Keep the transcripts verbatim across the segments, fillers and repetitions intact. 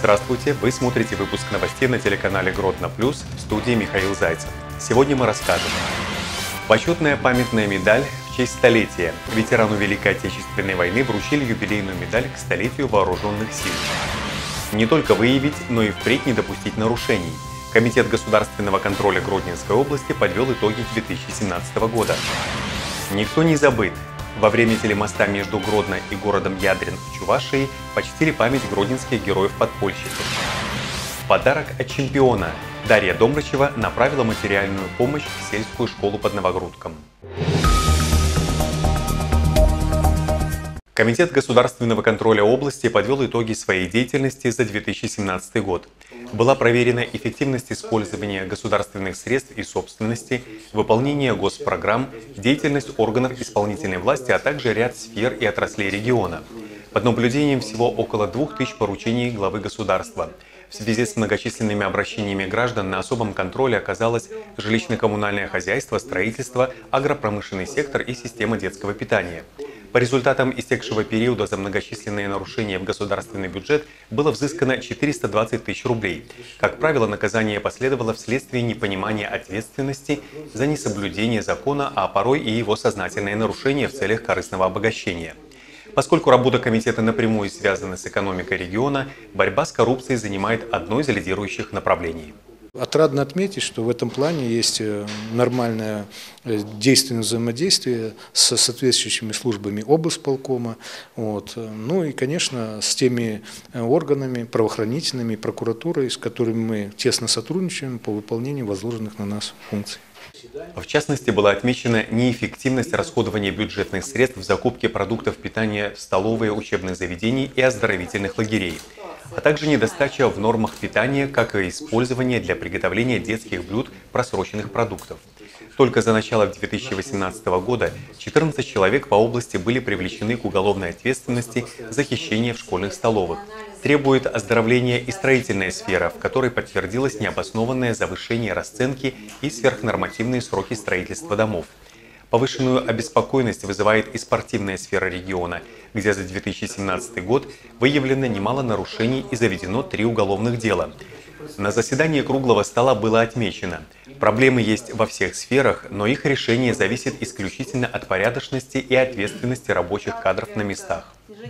Здравствуйте! Вы смотрите выпуск новостей на телеканале Гродно Плюс, в студии Михаил Зайцев. Сегодня мы расскажем. Почетная памятная медаль в честь столетия. Ветерану Великой Отечественной войны вручили юбилейную медаль к столетию вооруженных сил. Не только выявить, но и впредь не допустить нарушений. Комитет государственного контроля Гродненской области подвел итоги две тысячи семнадцатого года. Никто не забыт. Во время телемоста между Гродно и городом Ядрин в Чувашии почтили память гродненских героев-подпольщиков. Подарок от чемпиона. Дарья Домрачева направила материальную помощь в сельскую школу под Новогрудком. Комитет государственного контроля области подвел итоги своей деятельности за две тысячи семнадцатый год. Была проверена эффективность использования государственных средств и собственности, выполнение госпрограмм, деятельность органов исполнительной власти, а также ряд сфер и отраслей региона. Под наблюдением всего около двух тысяч поручений главы государства. В связи с многочисленными обращениями граждан на особом контроле оказалось жилищно-коммунальное хозяйство, строительство, агропромышленный сектор и система детского питания. По результатам истекшего периода за многочисленные нарушения в государственный бюджет было взыскано четыреста двадцать тысяч рублей. Как правило, наказание последовало вследствие непонимания ответственности за несоблюдение закона, а порой и его сознательное нарушение в целях корыстного обогащения. Поскольку работа комитета напрямую связана с экономикой региона, борьба с коррупцией занимает одно из лидирующих направлений. Отрадно отметить, что в этом плане есть нормальное действенное взаимодействие со соответствующими службами облсполкома, вот. Ну и, конечно, с теми органами правоохранительными, прокуратурой, с которыми мы тесно сотрудничаем по выполнению возложенных на нас функций. В частности, была отмечена неэффективность расходования бюджетных средств в закупке продуктов питания в столовые учебных заведений и оздоровительных лагерей, а также недостача в нормах питания, как и использование для приготовления детских блюд просроченных продуктов. Только за начало две тысячи восемнадцатого года четырнадцать человек по области были привлечены к уголовной ответственности за хищение в школьных столовых. Требует оздоровления и строительная сфера, в которой подтвердилось необоснованное завышение расценки и сверхнормативные сроки строительства домов. Повышенную обеспокоенность вызывает и спортивная сфера региона, где за две тысячи семнадцатый год выявлено немало нарушений и заведено три уголовных дела. На заседании круглого стола было отмечено: проблемы есть во всех сферах, но их решение зависит исключительно от порядочности и ответственности рабочих кадров на местах.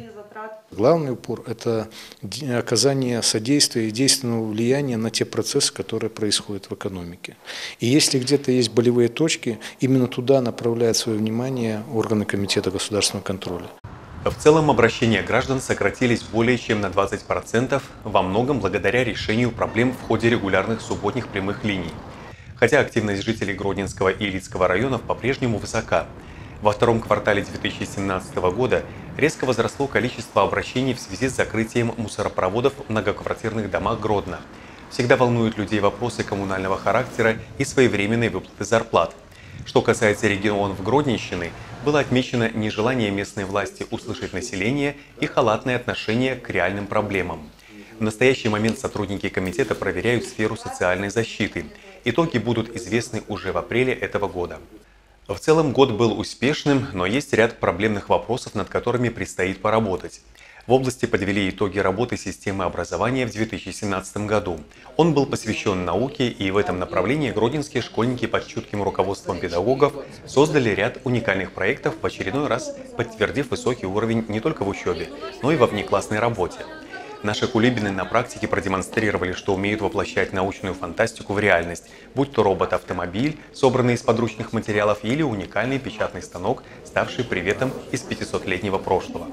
Главный упор – это оказание содействия и действенного влияния на те процессы, которые происходят в экономике. И если где-то есть болевые точки, именно туда направляют свое внимание органы Комитета государственного контроля. В целом обращения граждан сократились более чем на двадцать процентов, во многом благодаря решению проблем в ходе регулярных субботних прямых линий. Хотя активность жителей Гродненского и Илицкого районов по-прежнему высока. Во втором квартале две тысячи семнадцатого года резко возросло количество обращений в связи с закрытием мусоропроводов в многоквартирных домах Гродно. Всегда волнуют людей вопросы коммунального характера и своевременной выплаты зарплат. Что касается регионов Гродненщины, было отмечено нежелание местной власти услышать население и халатное отношение к реальным проблемам. В настоящий момент сотрудники комитета проверяют сферу социальной защиты. Итоги будут известны уже в апреле этого года. В целом год был успешным, но есть ряд проблемных вопросов, над которыми предстоит поработать. В области подвели итоги работы системы образования в две тысячи семнадцатом году. Он был посвящен науке, и в этом направлении гродненские школьники под чутким руководством педагогов создали ряд уникальных проектов, в очередной раз подтвердив высокий уровень не только в учебе, но и во внеклассной работе. Наши кулибины на практике продемонстрировали, что умеют воплощать научную фантастику в реальность, будь то робот-автомобиль, собранный из подручных материалов, или уникальный печатный станок, ставший приветом из пятисотлетнего прошлого.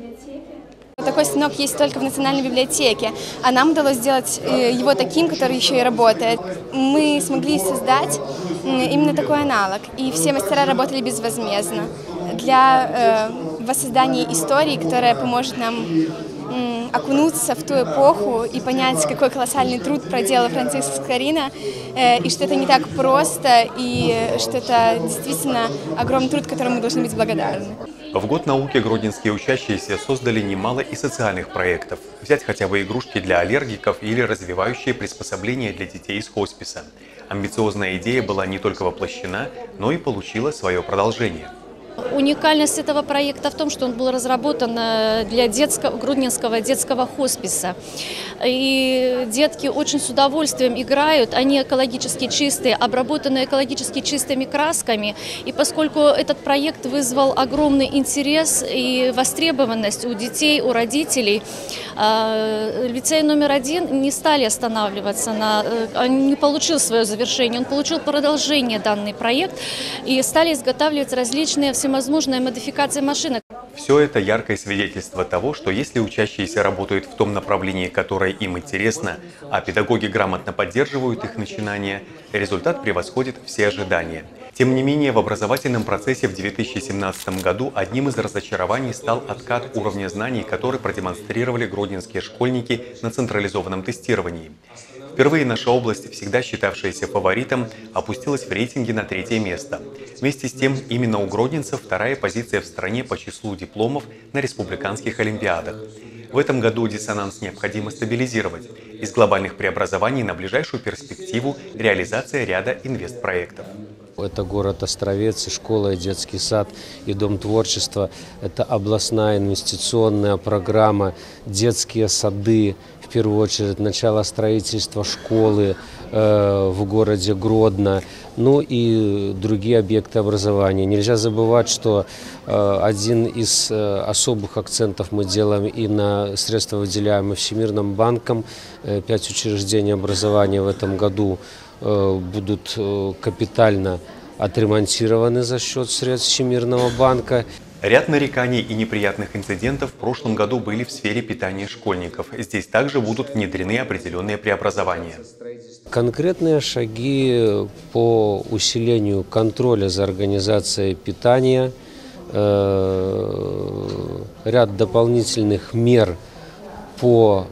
Такой станок есть только в Национальной библиотеке, а нам удалось сделать его таким, который еще и работает. Мы смогли создать именно такой аналог, и все мастера работали безвозмездно для э, воссоздания истории, которая поможет нам э, окунуться в ту эпоху и понять, какой колоссальный труд проделала Франциска Скорина, э, и что это не так просто, и что это действительно огромный труд, которому мы должны быть благодарны. В год науки гродненские учащиеся создали немало и социальных проектов. Взять хотя бы игрушки для аллергиков или развивающие приспособления для детей из хосписа. Амбициозная идея была не только воплощена, но и получила свое продолжение. Уникальность этого проекта в том, что он был разработан для детского, Гродненского детского хосписа. И детки очень с удовольствием играют, они экологически чистые, обработаны экологически чистыми красками. И поскольку этот проект вызвал огромный интерес и востребованность у детей, у родителей, лицей номер один не стали останавливаться, на, он не получил свое завершение, он получил продолжение данный проект и стали изготавливать различные всевозможные модификации машинок. Все это яркое свидетельство того, что если учащиеся работают в том направлении, которое им интересно, а педагоги грамотно поддерживают их начинания, результат превосходит все ожидания. Тем не менее, в образовательном процессе в две тысячи семнадцатом году одним из разочарований стал откат уровня знаний, который продемонстрировали гродненские школьники на централизованном тестировании. Впервые наша область, всегда считавшаяся фаворитом, опустилась в рейтинге на третье место. Вместе с тем, именно у гродненцев вторая позиция в стране по числу дипломов на республиканских олимпиадах. В этом году диссонанс необходимо стабилизировать. Из глобальных преобразований на ближайшую перспективу реализация ряда инвестпроектов. Это город Островец, и школа, и детский сад, и дом творчества. Это областная инвестиционная программа, детские сады, в первую очередь начало строительства школы э, в городе Гродно, ну и другие объекты образования. Нельзя забывать, что э, один из э, особых акцентов мы делаем и на средства, выделяемые Всемирным банком. Э, пять учреждений образования в этом году э, будут э, капитально отремонтированы за счет средств Всемирного банка. Ряд нареканий и неприятных инцидентов в прошлом году были в сфере питания школьников. Здесь также будут внедрены определенные преобразования. Конкретные шаги по усилению контроля за организацией питания, э, ряд дополнительных мер по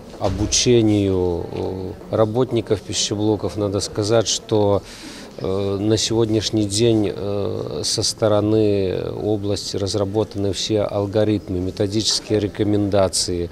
обучению работников пищеблоков. Надо сказать, что на сегодняшний день со стороны области разработаны все алгоритмы, методические рекомендации,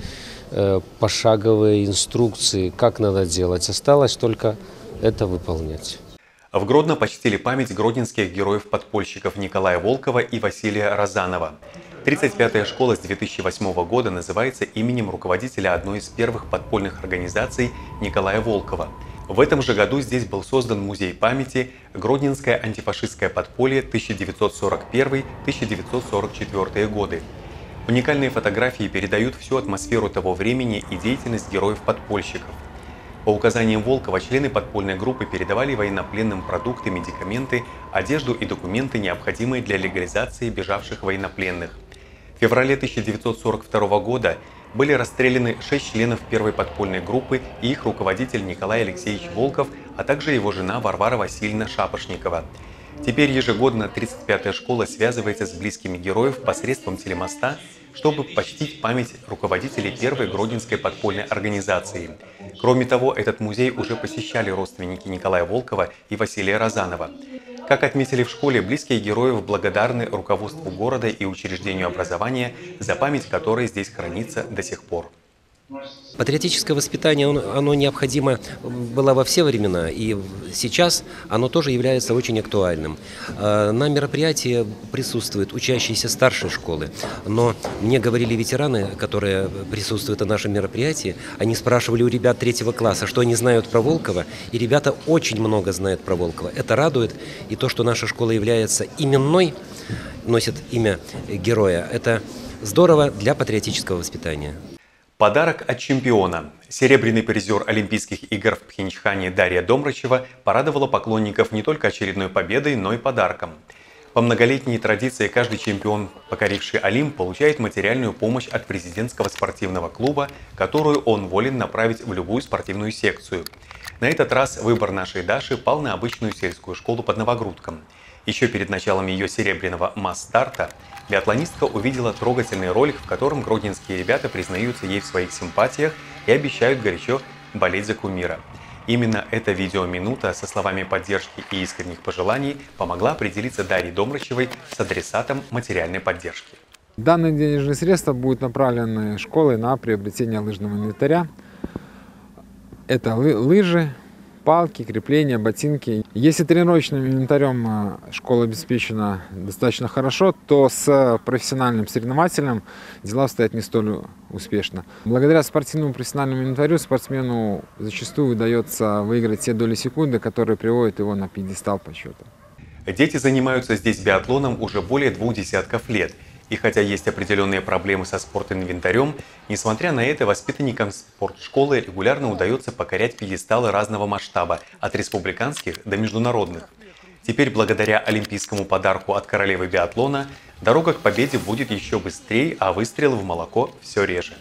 пошаговые инструкции, как надо делать. Осталось только это выполнять. В Гродно почтили память гродненских героев-подпольщиков Николая Волкова и Василия Розанова. тридцать пятая школа с две тысячи восьмого года называется именем руководителя одной из первых подпольных организаций Николая Волкова. В этом же году здесь был создан музей памяти «Гродненское антифашистское подполье тысяча девятьсот сорок первый — тысяча девятьсот сорок четвёртый годы». Уникальные фотографии передают всю атмосферу того времени и деятельность героев-подпольщиков. По указаниям Волкова члены подпольной группы передавали военнопленным продукты, медикаменты, одежду и документы, необходимые для легализации бежавших военнопленных. В феврале тысяча девятьсот сорок второго года были расстреляны шесть членов первой подпольной группы и их руководитель Николай Алексеевич Волков, а также его жена Варвара Васильевна Шапошникова. Теперь ежегодно тридцать пятая школа связывается с близкими героев посредством телемоста, чтобы почтить память руководителей первой гродненской подпольной организации. Кроме того, этот музей уже посещали родственники Николая Волкова и Василия Розанова. Как отметили в школе, близкие героев благодарны руководству города и учреждению образования за память, которая здесь хранится до сих пор. Патриотическое воспитание, оно необходимо было во все времена, и сейчас оно тоже является очень актуальным. На мероприятии присутствуют учащиеся старшей школы, но мне говорили ветераны, которые присутствуют на нашем мероприятии, они спрашивали у ребят третьего класса, что они знают про Волкова, и ребята очень много знают про Волкова. Это радует, и то, что наша школа является именной, носит имя героя, это здорово для патриотического воспитания. Подарок от чемпиона. Серебряный призер Олимпийских игр в Пхенчхане Дарья Домрачева порадовала поклонников не только очередной победой, но и подарком. По многолетней традиции каждый чемпион, покоривший Олимп, получает материальную помощь от президентского спортивного клуба, которую он волен направить в любую спортивную секцию. На этот раз выбор нашей Даши пал на обычную сельскую школу под Новогрудком. Еще перед началом ее серебряного масс-старта биатлонистка увидела трогательный ролик, в котором гродненские ребята признаются ей в своих симпатиях и обещают горячо болеть за кумира. Именно эта видеоминута со словами поддержки и искренних пожеланий помогла определиться Дарье Домрачевой с адресатом материальной поддержки. Данные денежные средства будут направлены школой на приобретение лыжного инвентаря. Это лыжи, палки, крепления, ботинки. Если тренировочным инвентарем школа обеспечена достаточно хорошо, то с профессиональным соревновательным дела обстоят не столь успешно. Благодаря спортивному профессиональному инвентарю спортсмену зачастую удается выиграть те доли секунды, которые приводят его на пьедестал почета. Дети занимаются здесь биатлоном уже более двух десятков лет. И хотя есть определенные проблемы со спортинвентарем, несмотря на это, воспитанникам спортшколы регулярно удается покорять пьедесталы разного масштаба, от республиканских до международных. Теперь, благодаря олимпийскому подарку от королевы биатлона, дорога к победе будет еще быстрее, а выстрелы в молоко все реже.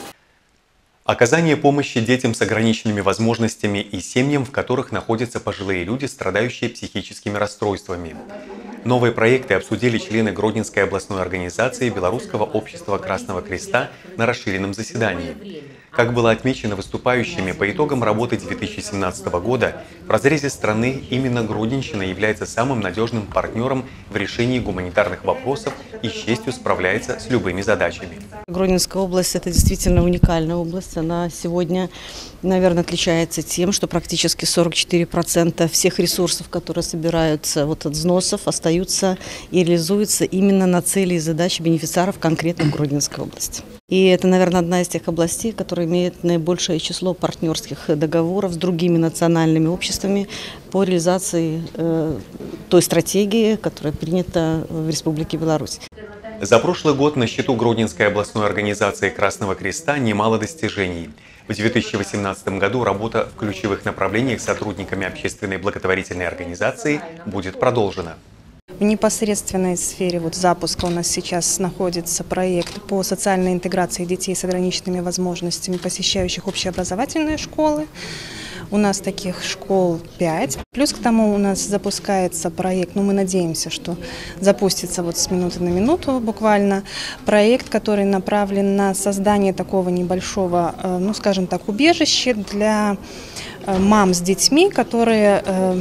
Оказание помощи детям с ограниченными возможностями и семьям, в которых находятся пожилые люди, страдающие психическими расстройствами. Новые проекты обсудили члены Гродненской областной организации Белорусского общества Красного Креста на расширенном заседании. Как было отмечено выступающими, по итогам работы две тысячи семнадцатого года в разрезе страны именно Гродненщина является самым надежным партнером в решении гуманитарных вопросов и с честью справляется с любыми задачами. Гродненская область – это действительно уникальная область. Она сегодня, наверное, отличается тем, что практически сорок четыре процента всех ресурсов, которые собираются вот от взносов, остаются и реализуются именно на цели и задачи бенефициаров конкретно в Гродненской области. И это, наверное, одна из тех областей, которая имеет наибольшее число партнерских договоров с другими национальными обществами по реализации э, той стратегии, которая принята в Республике Беларусь. За прошлый год на счету Гродненской областной организации Красного Креста немало достижений. В две тысячи восемнадцатом году работа в ключевых направлениях с сотрудниками общественной благотворительной организации будет продолжена. В непосредственной сфере вот запуска у нас сейчас находится проект по социальной интеграции детей с ограниченными возможностями, посещающих общеобразовательные школы. У нас таких школ пять. Плюс к тому у нас запускается проект, ну мы надеемся, что запустится вот с минуты на минуту буквально, проект, который направлен на создание такого небольшого, ну скажем так, убежища для мам с детьми, которые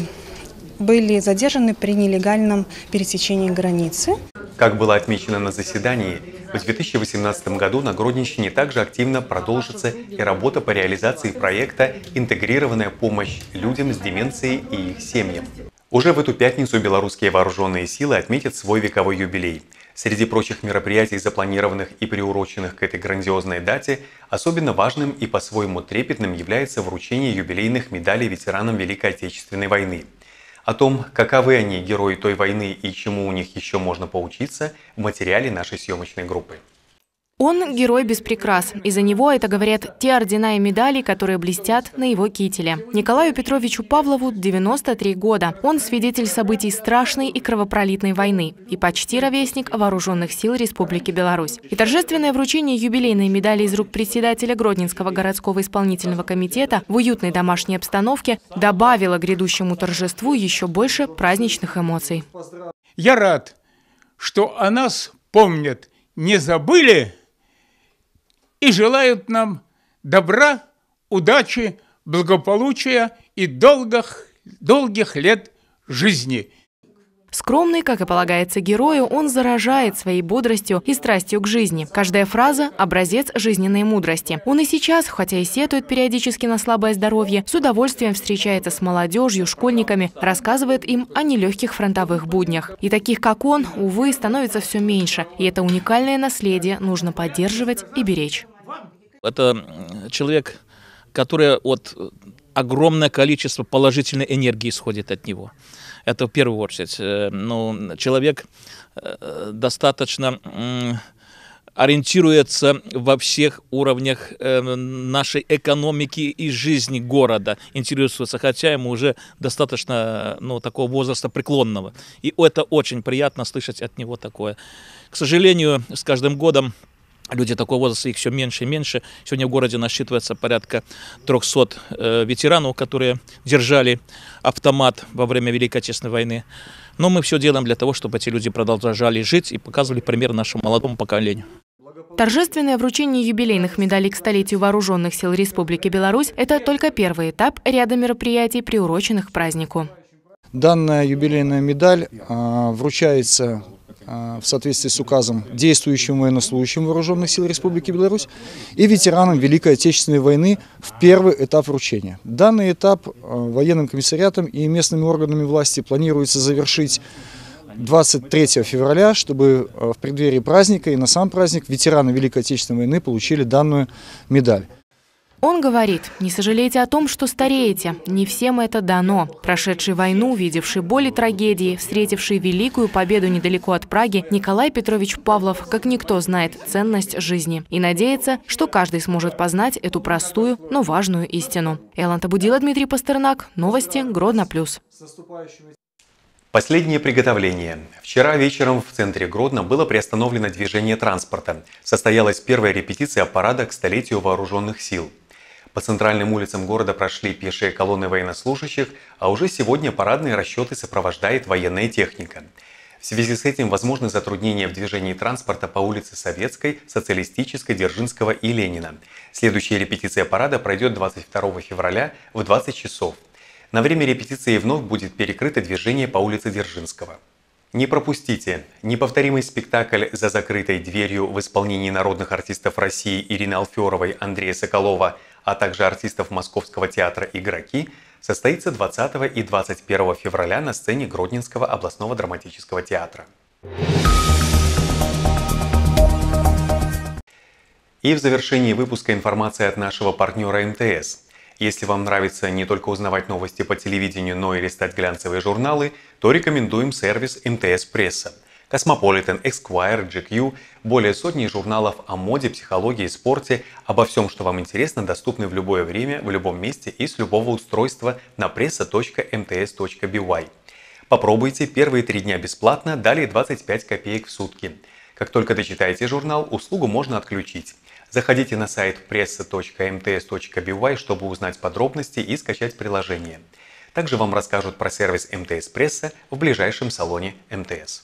были задержаны при нелегальном пересечении границы. Как было отмечено на заседании, в две тысячи восемнадцатом году на Гродненщине также активно продолжится и работа по реализации проекта «Интегрированная помощь людям с деменцией и их семьям». Уже в эту пятницу белорусские вооруженные силы отметят свой вековой юбилей. Среди прочих мероприятий, запланированных и приуроченных к этой грандиозной дате, особенно важным и по-своему трепетным является вручение юбилейных медалей ветеранам Великой Отечественной войны. О том, каковы они, герои той войны, и чему у них еще можно поучиться, в материале нашей съемочной группы. Он – герой без прикрас. Из-за него это говорят те ордена и медали, которые блестят на его кителе. Николаю Петровичу Павлову девяносто три года. Он свидетель событий страшной и кровопролитной войны и почти ровесник вооруженных сил Республики Беларусь. И торжественное вручение юбилейной медали из рук председателя Гродненского городского исполнительного комитета в уютной домашней обстановке добавило грядущему торжеству еще больше праздничных эмоций. Я рад, что о нас помнят, не забыли и желают нам добра, удачи, благополучия и долгих, долгих лет жизни. Скромный, как и полагается герою, он заражает своей бодростью и страстью к жизни. Каждая фраза – образец жизненной мудрости. Он и сейчас, хотя и сетует периодически на слабое здоровье, с удовольствием встречается с молодежью, школьниками, рассказывает им о нелегких фронтовых буднях. И таких, как он, увы, становится все меньше. И это уникальное наследие нужно поддерживать и беречь. Это человек, который от огромное количество положительной энергии исходит от него. Это в первую очередь. Ну, человек достаточно ориентируется во всех уровнях нашей экономики и жизни города, интересуется, хотя ему уже достаточно, ну, такого возраста преклонного. И это очень приятно слышать от него такое. К сожалению, с каждым годом люди такого возраста, их все меньше и меньше. Сегодня в городе насчитывается порядка трёхсот э, ветеранов, которые держали автомат во время Великой Отечественной войны. Но мы все делаем для того, чтобы эти люди продолжали жить и показывали пример нашему молодому поколению. Торжественное вручение юбилейных медалей к столетию вооруженных сил Республики Беларусь – это только первый этап ряда мероприятий, приуроченных к празднику. Данная юбилейная медаль э, вручается в соответствии с указом действующим военнослужащим Вооруженных сил Республики Беларусь и ветеранам Великой Отечественной войны в первый этап вручения. Данный этап военным комиссариатом и местными органами власти планируется завершить двадцать третьего февраля, чтобы в преддверии праздника и на сам праздник ветераны Великой Отечественной войны получили данную медаль. Он говорит, не сожалейте о том, что стареете. Не всем это дано. Прошедший войну, видевший боль и трагедии, встретивший великую победу недалеко от Праги, Николай Петрович Павлов, как никто, знает ценность жизни. И надеется, что каждый сможет познать эту простую, но важную истину. Эланта Будила, Дмитрий Пастернак. Новости Гродно плюс. Последнее приготовление. Вчера вечером в центре Гродно было приостановлено движение транспорта. Состоялась первая репетиция парада к столетию вооруженных сил. По центральным улицам города прошли пешие колонны военнослужащих, а уже сегодня парадные расчеты сопровождает военная техника. В связи с этим возможны затруднения в движении транспорта по улице Советской, Социалистической, Дзержинского и Ленина. Следующая репетиция парада пройдет двадцать второго февраля в двадцать часов. На время репетиции вновь будет перекрыто движение по улице Дзержинского. Не пропустите неповторимый спектакль «За закрытой дверью» в исполнении народных артистов России Ирины Алферовой, Андрея Соколова, а также артистов Московского театра «Игроки» состоится двадцатого и двадцать первого февраля на сцене Гродненского областного драматического театра. И в завершении выпуска информация от нашего партнера эм тэ эс. Если вам нравится не только узнавать новости по телевидению, но и листать глянцевые журналы, то рекомендуем сервис эм тэ эс Пресса. Космополитен, Esquire, джи кью, более сотни журналов о моде, психологии, спорте, обо всем, что вам интересно, доступны в любое время, в любом месте и с любого устройства на пресса точка эм тэ эс точка би уай. Попробуйте первые три дня бесплатно, далее двадцать пять копеек в сутки. Как только дочитаете журнал, услугу можно отключить. Заходите на сайт пресса точка эм тэ эс точка би уай, чтобы узнать подробности и скачать приложение. Также вам расскажут про сервис эм тэ эс Пресса в ближайшем салоне эм тэ эс.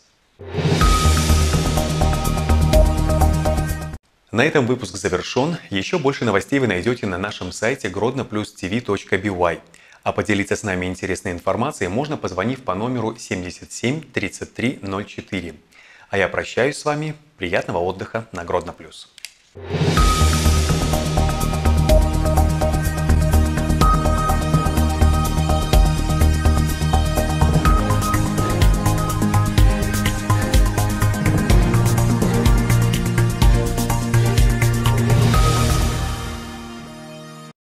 На этом выпуск завершен. Еще больше новостей вы найдете на нашем сайте гродно плюс ти ви точка би уай. А поделиться с нами интересной информацией можно, позвонив по номеру семьдесят семь тридцать три ноль четыре. А я прощаюсь с вами. Приятного отдыха на Гродно плюс. Thank you.